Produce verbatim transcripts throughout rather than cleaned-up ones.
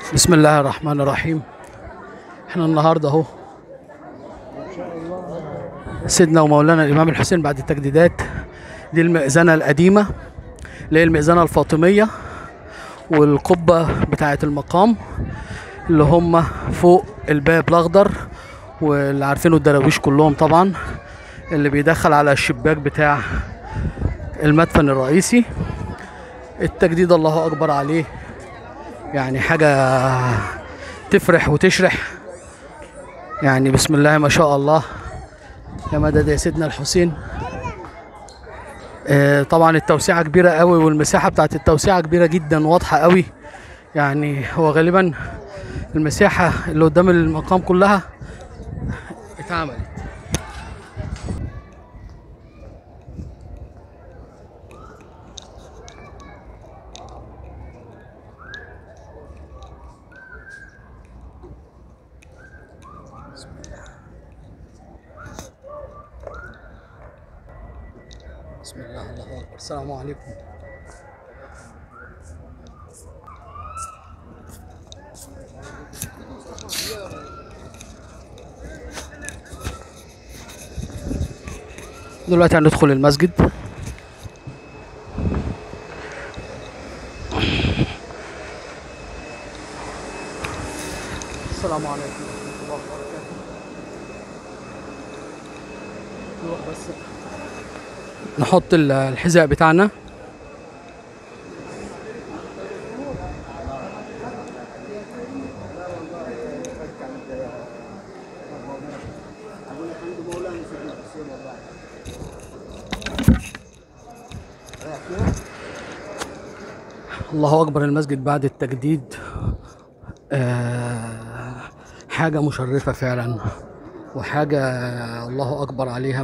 بسم الله الرحمن الرحيم. احنا النهارده اهو سيدنا ومولانا الامام الحسين بعد التجديدات. دي المئذنه القديمه اللي هي المئذنه الفاطميه، والقبه بتاعه المقام اللي هم فوق الباب الاخضر، واللي عارفينه الدراويش كلهم طبعا، اللي بيدخل على الشباك بتاع المدفن الرئيسي. التجديد الله اكبر عليه، يعني حاجه تفرح وتشرح، يعني بسم الله ما شاء الله يا مدد يا سيدنا الحسين. آه طبعا التوسعه كبيره قوي، والمساحه بتاعت التوسعه كبيره جدا واضحه قوي. يعني هو غالبا المساحه اللي قدام المقام كلها اتعملت. بسم الله الله اكبر. السلام عليكم. دلوقتي هندخل المسجد. السلام عليكم ورحمة الله وبركاته. نروح بس نحط الحذاء بتاعنا. الله أكبر. المسجد بعد التجديد آه حاجة مشرفة فعلا، وحاجة الله أكبر عليها.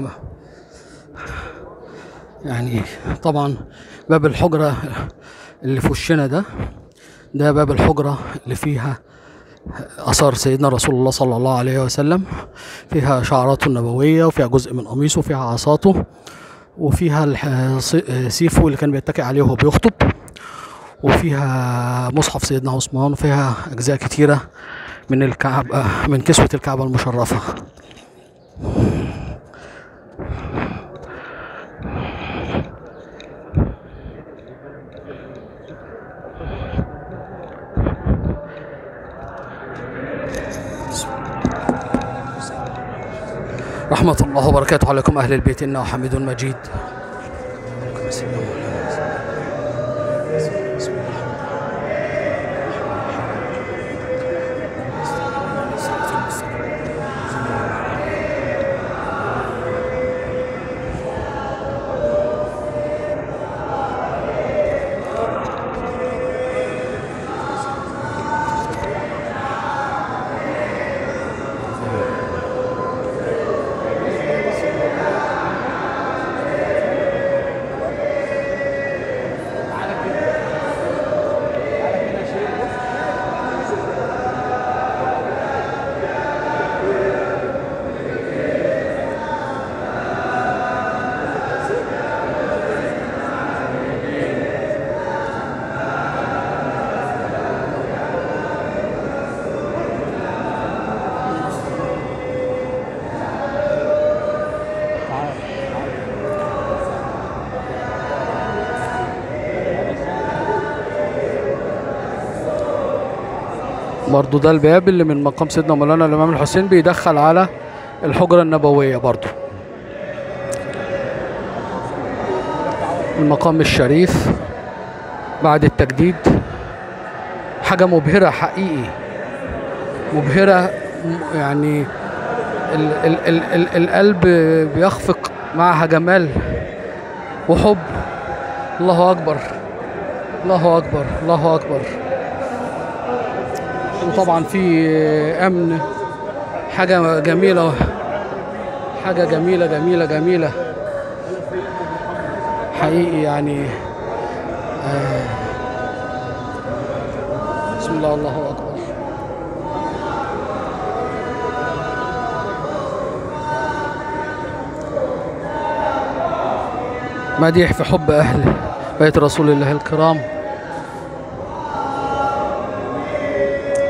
يعني طبعا باب الحجرة اللي في وشنا ده ده باب الحجرة اللي فيها أثار سيدنا رسول الله صلى الله عليه وسلم، فيها شعراته النبوية، وفيها جزء من قميصه، وفيها عصاته، وفيها سيفه اللي كان بيتكئ عليه وهو بيخطب، وفيها مصحف سيدنا عثمان، وفيها أجزاء كتيرة من الكعبة، من كسوة الكعبة المشرفة. رحمة الله وبركاته عليكم أهل البيت، إنه حميد مجيد. برضو ده الباب اللي من مقام سيدنا مولانا الإمام الحسين بيدخل على الحجرة النبوية. برضو المقام الشريف بعد التجديد حاجة مبهرة حقيقي، مبهرة. يعني ال ال ال ال القلب بيخفق معها جمال وحب. الله أكبر الله أكبر الله أكبر. وطبعا في امن، حاجه جميله، حاجه جميله جميله جميله حقيقي. يعني آه بسم الله الله اكبر. مديح في حب اهل بيت رسول الله الكرام.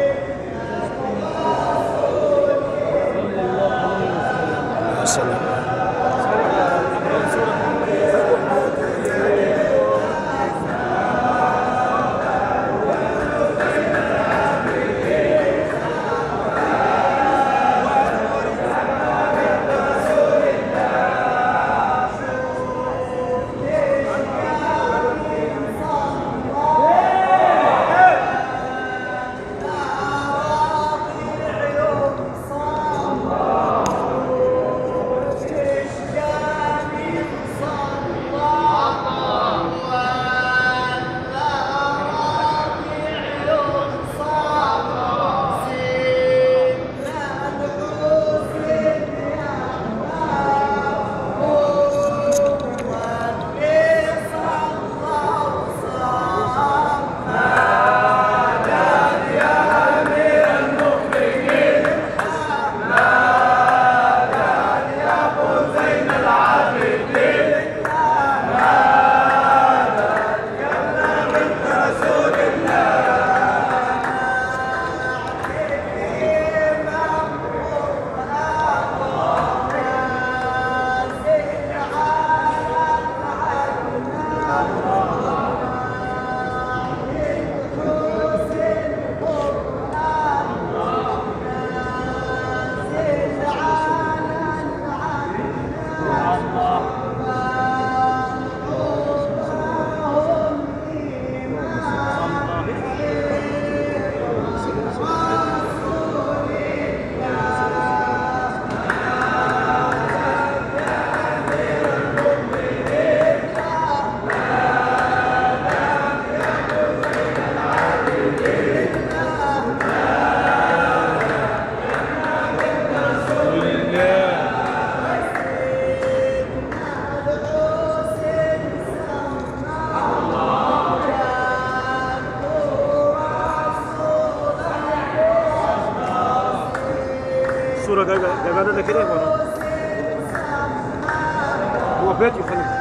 الصوره جايبه جايبه لنا كده ولا هو فاتي خليك